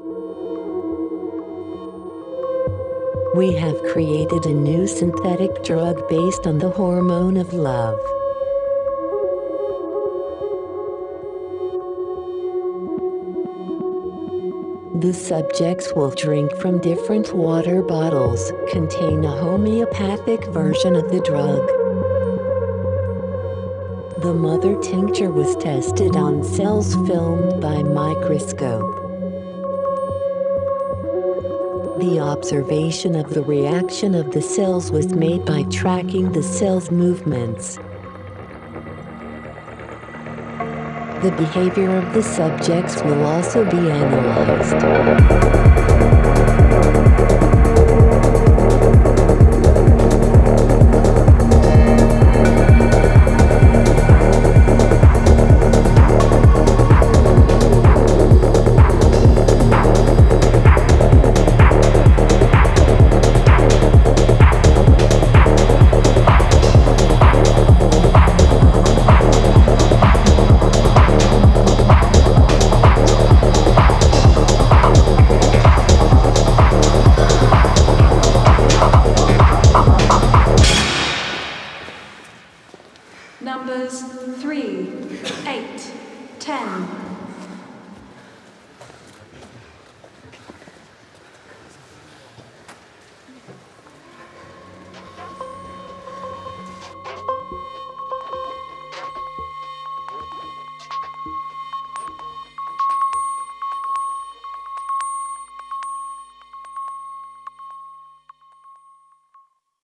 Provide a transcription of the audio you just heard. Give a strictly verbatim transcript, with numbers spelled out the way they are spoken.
We have created a new synthetic drug based on the hormone of love. The subjects will drink from different water bottles, contain a homeopathic version of the drug. The mother tincture was tested on cells filmed by microscope. The observation of the reaction of the cells was made by tracking the cells' movements. The behavior of the subjects will also be analyzed. Numbers three, eight, ten.